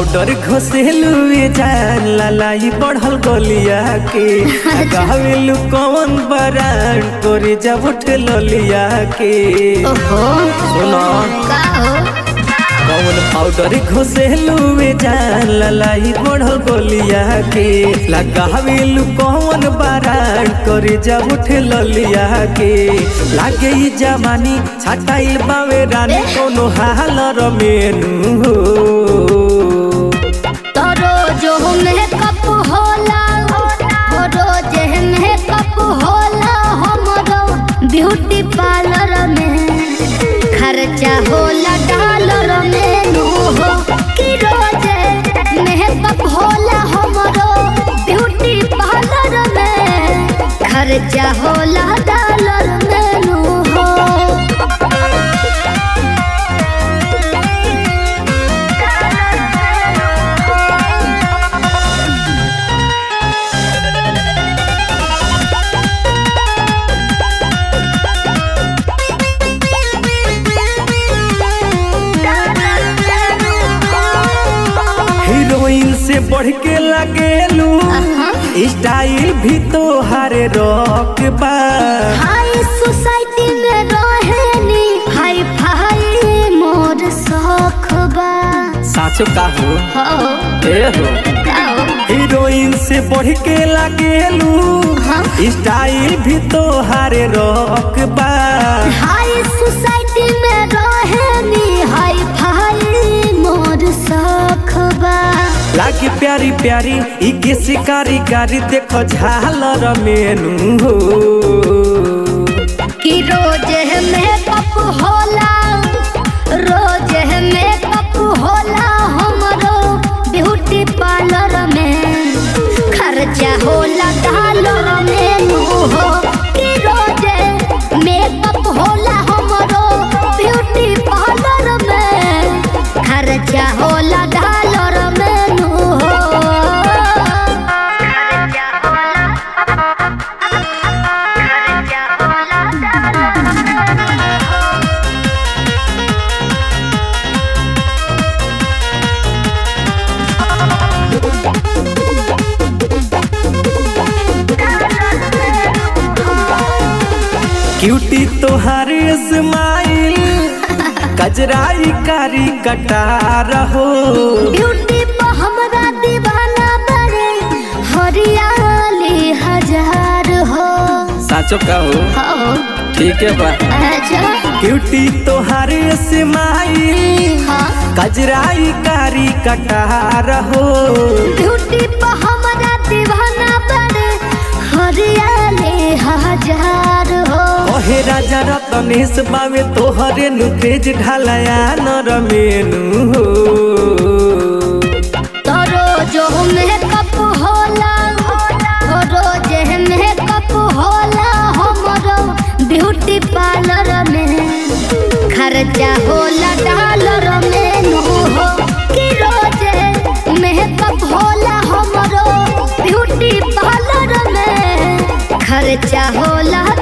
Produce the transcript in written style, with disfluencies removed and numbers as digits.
powder घोसेलू जान लालाई बढ़ल गलिया के गावेलू कौन बरान तोरे जब उठ ललिया के सुनो कौन पाउडर घोसेलू जान लालाई बढ़ल गलिया के लगावेलू कौन बरान तोरे जब उठ ललिया के लागे ई जवानी छटाइल बावे रानी कोनो हाल रमेनु हो ब्यूटी पार्लर में खर्चा होला डॉलर में नु हो कि रोजे मेकअप होला हमरो ब्यूटी पार्लर में खर्चा होला डॉलर में नु हो हीरोइन से बढ़ के लगेलू स्टाइल भी तो हरे रॉक बा हाई सोसाइटी में रहेनी हाई फाई मोर शौक बा साचो का हो हीरोइन से बढ़ के लगेलू स्टाइल भी तो हरे रॉक बा हाई सोसाइटी में रहेनी हाई फाई मोर शौक बा लागी प्यारी प्यारी ई के शिकारी गारी देखो झालर मेनू हो कि रोज मेकअप होला रोज मेकअप होला हमरो ब्यूटी पार्लर में खर्चा होला डॉलर मेनू हो कि रोज मेकअप होला हमरो ब्यूटी पार्लर में खर्चा होला डॉलर में क्यूटी तोहारी स्माइल कजराई कारी कटार हो ब्यूटी पे हमरा दीवाना बड़े हरियाली हजार हो साचो का हो ठीक है बा क्यूटी तोहारी स्माइल कजराई कारी कटार हो ब्यूटी पे हमरा दीवाना बड़े हरियाली हजार हो ओहे राजा रतनेश बावे तोहरे नु तेज ढालया नर मेनू हो तोरो जो मेकअप होला रोज मेकअप होला हमरो ब्यूटी पार्लर में खर्चा होला डॉलर में नु हो कि रोज मेकअप होला हमरो ब्यूटी पार्लर में खर्चा होला